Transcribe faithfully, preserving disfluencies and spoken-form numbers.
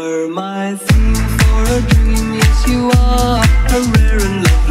are my theme for a dream. Yes, you are a rare and lovely